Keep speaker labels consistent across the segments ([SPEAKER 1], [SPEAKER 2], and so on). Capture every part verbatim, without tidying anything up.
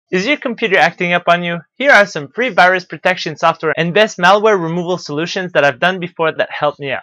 [SPEAKER 1] Is your computer acting up on you? Here are some free virus protection software and best malware removal solutions that I've done before that helped me out.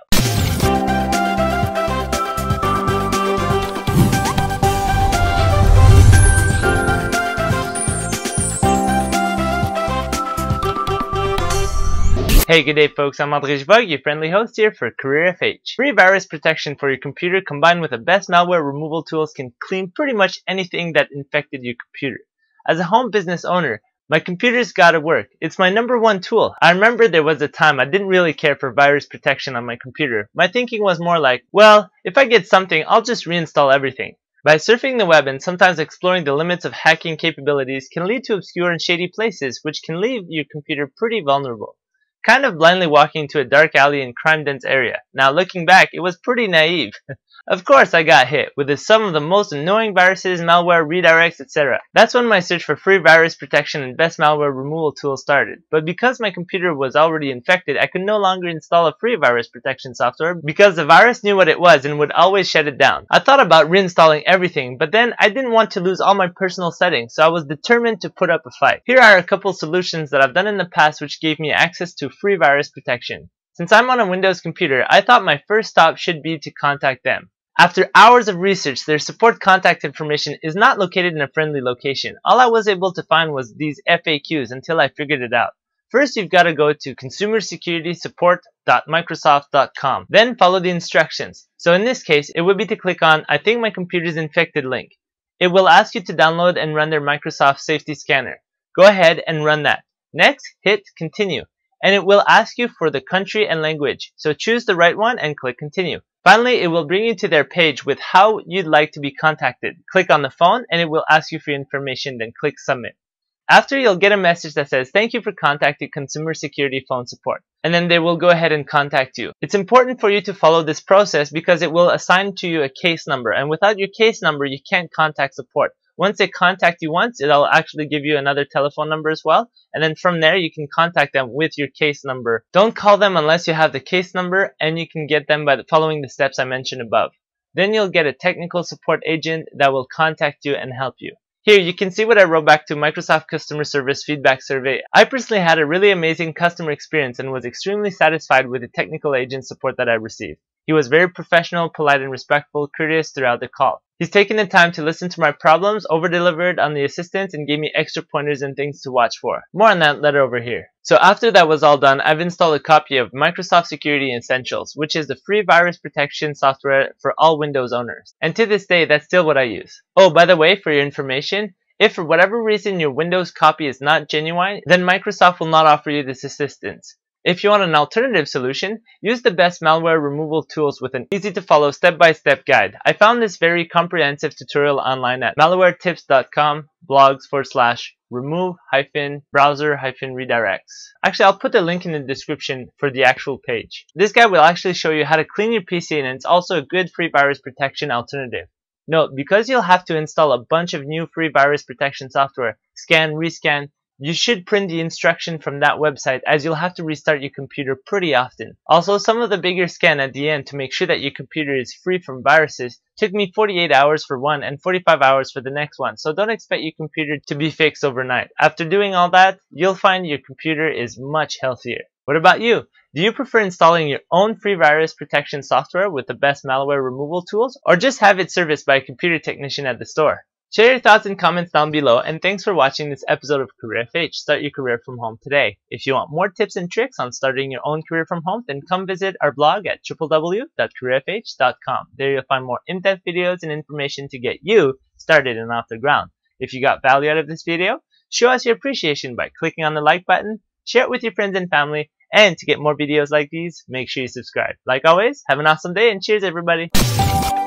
[SPEAKER 1] Hey, good day folks, I'm André Givogue, your friendly host here for CareerFH. Free virus protection for your computer combined with the best malware removal tools can clean pretty much anything that infected your computer. As a home business owner, my computer's gotta work. It's my number one tool. I remember there was a time I didn't really care for virus protection on my computer. My thinking was more like, well, if I get something, I'll just reinstall everything. By surfing the web and sometimes exploring the limits of hacking capabilities can lead to obscure and shady places, which can leave your computer pretty vulnerable. Kind of blindly walking into a dark alley in crime-dense area. Now looking back, it was pretty naive. Of course I got hit with some of the most annoying viruses, malware, redirects, et cetera. That's when my search for free virus protection and best malware removal tools started. But because my computer was already infected, I could no longer install a free virus protection software because the virus knew what it was and would always shut it down. I thought about reinstalling everything, but then I didn't want to lose all my personal settings, so I was determined to put up a fight. Here are a couple solutions that I've done in the past which gave me access to free virus protection. Since I'm on a Windows computer, I thought my first stop should be to contact them. After hours of research, their support contact information is not located in a friendly location. All I was able to find was these F A Qs until I figured it out. First, you've got to go to consumer security support dot microsoft dot com. Then follow the instructions. So in this case, it would be to click on I think my computer's infected link. It will ask you to download and run their Microsoft Safety Scanner. Go ahead and run that. Next, hit continue. And it will ask you for the country and language. So choose the right one and click continue. Finally, it will bring you to their page with how you'd like to be contacted. Click on the phone and it will ask you for your information, then click submit. After, you'll get a message that says, thank you for contacting Consumer Security Phone Support. And then they will go ahead and contact you. It's important for you to follow this process because it will assign to you a case number. And without your case number, you can't contact support. Once they contact you once, it'll actually give you another telephone number as well. And then from there, you can contact them with your case number. Don't call them unless you have the case number, and you can get them by following the steps I mentioned above. Then you'll get a technical support agent that will contact you and help you. Here, you can see what I wrote back to Microsoft Customer Service Feedback Survey. I personally had a really amazing customer experience and was extremely satisfied with the technical agent support that I received. He was very professional, polite, and respectful, courteous throughout the call. He's taken the time to listen to my problems, over-delivered on the assistance, and gave me extra pointers and things to watch for. More on that later over here. So after that was all done, I've installed a copy of Microsoft Security Essentials, which is the free virus protection software for all Windows owners. And to this day, that's still what I use. Oh, by the way, for your information, if for whatever reason your Windows copy is not genuine, then Microsoft will not offer you this assistance. If you want an alternative solution, use the best malware removal tools with an easy-to-follow step-by-step guide. I found this very comprehensive tutorial online at malware tips dot com blogs forward slash remove hyphen browser hyphen redirects. Actually, I'll put the link in the description for the actual page. This guide will actually show you how to clean your P C, and it's also a good free virus protection alternative. Note, because you'll have to install a bunch of new free virus protection software, scan, rescan, you should print the instruction from that website as you'll have to restart your computer pretty often. Also, some of the bigger scan at the end to make sure that your computer is free from viruses took me forty-eight hours for one and forty-five hours for the next one, so don't expect your computer to be fixed overnight. After doing all that, you'll find your computer is much healthier. What about you? Do you prefer installing your own free virus protection software with the best malware removal tools, or just have it serviced by a computer technician at the store? Share your thoughts and comments down below, and thanks for watching this episode of CareerFH. Start your career from home today. If you want more tips and tricks on starting your own career from home, then come visit our blog at w w w dot career f h dot com. There you'll find more in-depth videos and information to get you started and off the ground. If you got value out of this video, show us your appreciation by clicking on the like button, share it with your friends and family, and to get more videos like these, make sure you subscribe. Like always, have an awesome day and cheers everybody!